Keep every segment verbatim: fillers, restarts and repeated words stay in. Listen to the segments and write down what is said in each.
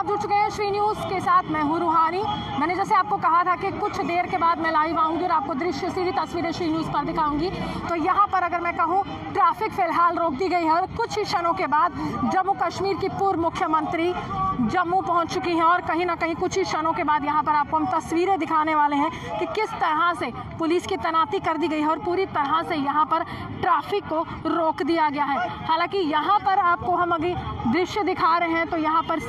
जुड़ चुके हैं श्री न्यूज़ के साथ। मैं हूँ रूहानी। मैंने जैसे आपको कहा था कि कुछ देर के बाद मैं लाइव आऊँगी और आपको दृश्य सीधी तस्वीरें श्री न्यूज़ पर दिखाऊंगी। तो यहाँ पर अगर मैं कहूँ ट्रैफिक फिलहाल रोक दी गई है और कुछ ही क्षणों के बाद जम्मू कश्मीर की पूर्व मुख्यमंत्री जम्मू पहुँच चुकी हैं और कहीं ना कहीं कुछ ही क्षणों के बाद यहाँ पर आपको हम तस्वीरें दिखाने वाले हैं कि किस तरह से पुलिस की तैनाती कर दी गई है और पूरी तरह से यहाँ पर ट्रैफिक को रोक दिया गया है। हालांकि यहाँ पर आपको हम अभी दृश्य दिखा रहे हैं तो यहाँ पर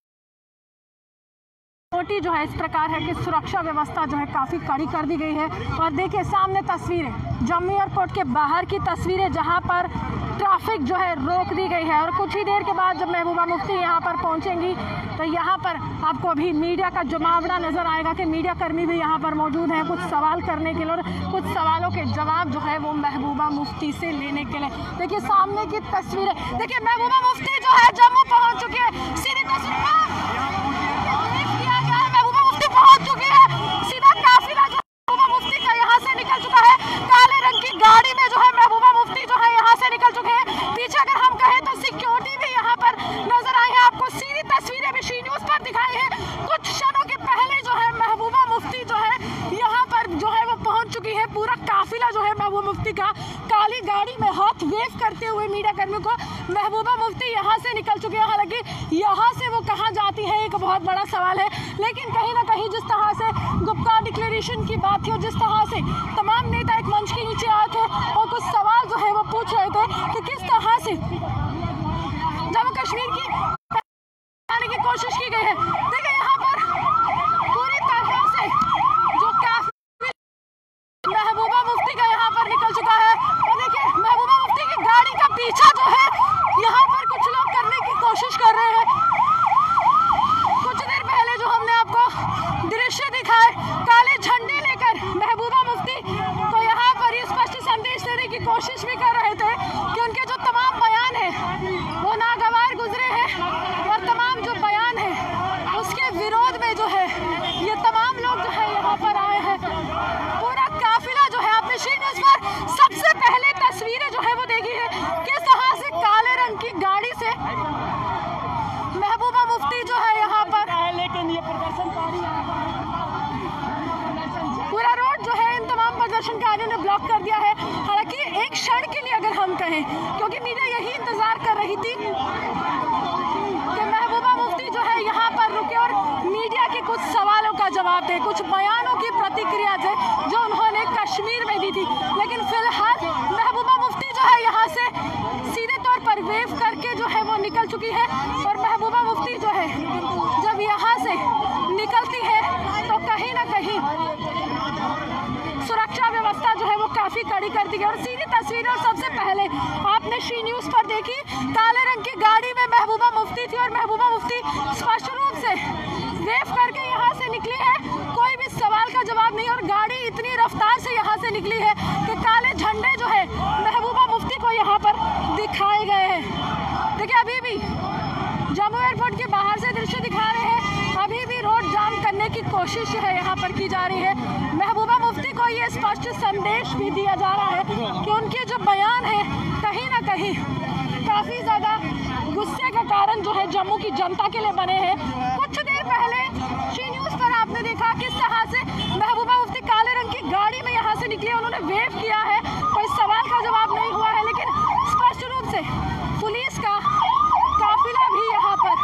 सिक्योरिटी जो है इस प्रकार है कि सुरक्षा व्यवस्था जो है काफ़ी कड़ी कर दी गई है। और देखिए सामने तस्वीरें जम्मू एयरपोर्ट के बाहर की तस्वीरें जहां पर ट्रैफिक जो है रोक दी गई है और कुछ ही देर के बाद जब महबूबा मुफ्ती यहां पर पहुंचेंगी तो यहां पर आपको अभी मीडिया का जमावड़ा नजर आएगा कि मीडिया कर्मी भी यहां पर मौजूद हैं कुछ सवाल करने के लिए और कुछ सवालों के जवाब जो है वो महबूबा मुफ्ती से लेने के लिए। देखिए सामने की तस्वीरें, देखिए महबूबा मुफ्ती जो है जम्मू पहुँच चुकी है। सीधी तस्वीर पहुंच चुकी है। सीधा काफिला जो महबूबा मुफ्ती का यहाँ से निकल चुका है। काले रंग की गाड़ी में जो है महबूबा मुफ्ती जो है यहाँ से निकल चुके हैं। पीछे अगर हम कहें तो सिक्योरिटी भी यहाँ पर नजर आई है। आपको सीधी तस्वीरें भी श्री न्यूज़ पर दिखाई है। कुछ क्षणों के पहले जो है महबूबा मुफ्ती जो है यहाँ पर जो है वो पहुंच चुकी है। पूरा काफिला जो है महबूबा मुफ्ती का काली गाड़ी में हाथ वेव करते हुए मीडिया कर्मियों को महबूबा मुफ्ती यहाँ से निकल चुके हैं। हालांकि यहाँ से वो कहाँ जाती है एक बहुत बड़ा सवाल है, लेकिन कहीं ना कहीं जिस तरह से गुप्ता डिक्लेरेशन की बात थी और जिस तरह से तमाम नेता एक मंच के नीचे आए थे और कुछ सवाल जो है वो पूछ रहे थे कि किस तरह से जम्मू कश्मीर की आने की कोशिश की गई है। देखिए यहाँ पर पूरी तरह से जो महबूबा मुफ्ती का यहाँ पर निकल चुका है और देखिए महबूबा मुफ्ती की गाड़ी का पीछा जो है यहाँ पर कुछ लोग करने की कोशिश कर रहे हैं। कुछ देर पहले जो हमने आपको दृश्य दिखाए काले झंडे लेकर महबूबा मुफ्ती को यहाँ पर ये स्पष्ट संदेश देने की कोशिश भी कर रहे थे कि उनके जो तमाम बयान है वो नागवार गुजरे हैं और तमाम जो बयान है उसके विरोध में जो है ये तमाम लोग जो है यहाँ पर आए हैं। पूरा काफिला जो है आपने श्री न्यूज़ पर सबसे पहले तस्वीरें जो है वो देखी है किस तरह से काले रंग की गाड़ी से महबूबा मुफ्ती जो है यहाँ पर, लेकिन ये प्रदर्शनकारी पूरा रोड जो है इन तमाम प्रदर्शनकारियों ने ब्लॉक कर दिया है। हालांकि एक क्षण के लिए अगर हम कहें क्योंकि मीडिया यही इंतजार कर रही थी कि महबूबा मुफ्ती जो है यहाँ पर रुके और मीडिया के कुछ सवालों का जवाब दे, कुछ बयानों की प्रतिक्रिया दे जो उन्होंने कश्मीर में दी थी। लेकिन फिलहाल महबूबा मुफ्ती जो है यहाँ से सीधे तौर पर वेव करके जो है वो निकल चुकी है और महबूबा मुफ्ती जो है जब यहाँ से निकलती है तो कहीं ना कहीं सुरक्षा व्यवस्था जो है वो काफी कड़ी कर दी गई। और सीधी तस्वीरें और सबसे पहले आपने श्री न्यूज़ पर देखी काले रंग की गाड़ी में महबूबा मुफ्ती थी और महबूबा मुफ्ती स्पष्ट रूप से वेव करके यहाँ से निकली है। कोई भी सवाल का जवाब नहीं और गाड़ी इतनी रफ्तार से यहाँ से निकली है कि काले झंडे जो है महबूबा मुफ्ती को यहाँ पर दिखाए गए हैं। देखिए अभी भी जम्मू एयरपोर्ट के बाहर से दृश्य दिखा रहे हैं। अभी भी रोड जाम करने की कोशिश है यहाँ पर की जा रही है। महबूबा मुफ्ती को ये स्पष्ट संदेश भी दिया जा रहा है कि उनके जो बयान है कहीं ना कहीं काफ़ी ज़्यादा गुस्से का कारण जो है जम्मू की जनता के लिए बने हैं। कुछ देर पहले श्री न्यूज़ पर आपने देखा किस तरह से महबूबा मुफ्ती काले रंग की गाड़ी में यहाँ से निकली, उन्होंने वेव किया है, कोई सवाल का जवाब नहीं हुआ है। लेकिन स्पष्ट रूप से पुलिस का काफिला भी यहाँ पर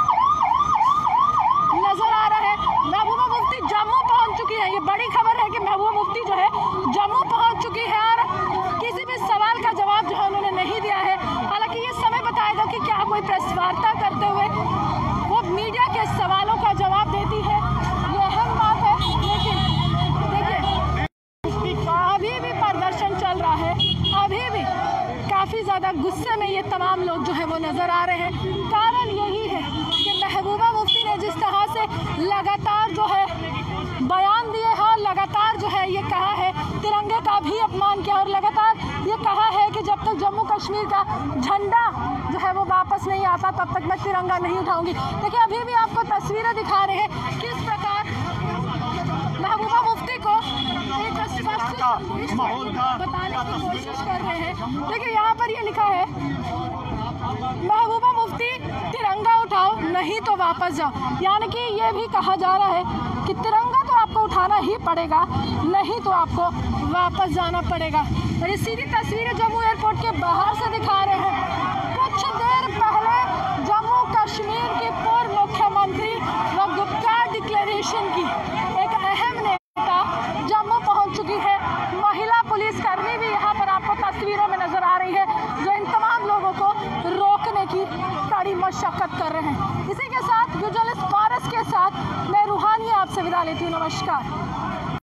नजर आ रहा है। महबूबा मुफ्ती जम्मू पहुँच चुकी है। ये बड़ी खबर है कि महबूबा मुफ्ती जो है जम्मू पहुँच चुकी है और किसी भी सवाल का जवाब जो है उन्होंने नहीं दिया है। हालांकि ये समय बताएगा कि क्या कोई प्रेस वार्ता करते हुए वो मीडिया के सवालों का जवाब देती है, ये अहम बात है। लेकिन देखिए अभी भी प्रदर्शन चल रहा है, अभी भी काफ़ी ज़्यादा गुस्से में ये तमाम लोग जो है वो नज़र आ रहे हैं। कारण यही है कि महबूबा मुफ्ती ने जिस तरह से लगातार जो है बयान दिए हैं, लगातार जो है ये कहा है तिरंगे का भी अपमान किया और लगातार ये कहा है कि जब तक जम्मू कश्मीर का झंडा जो है वो वापस नहीं आता तब तक मैं तिरंगा नहीं उठाऊंगी। देखिए अभी भी आपको तस्वीरें दिखा रहे हैं किस प्रकार महबूबा मुफ्ती को एक स्पष्ट बताने की कोशिश कर रहे हैं। देखिए यहाँ पर ये लिखा है महबूबा मुफ्ती तिरंगा उठाओ नहीं तो वापस जाओ। यानी कि ये भी कहा जा रहा है कि तिरंगा तो आपको उठाना ही पड़ेगा, नहीं तो आपको वापस जाना पड़ेगा। और ये सीधी तस्वीरें जम्मू एयरपोर्ट के बाहर से दिखा रहे हैं। कुछ देर पहले जम्मू कश्मीर की पूर्व मुख्यमंत्री व गुप्ता डिक्लेरेशन की एक अहम नेता जम्मू पहुंच चुकी है। महिला पुलिसकर्मी भी यहाँ पर आपको तस्वीरों में नजर आ रही है, जो इन तमाम लोगों को रोकने की कड़ी मशक्कत कर रहे हैं। इसी के साथ विजुअलिस्ट पारस के साथ मैं रूहानी आपसे विदा लेती हूँ। नमस्कार।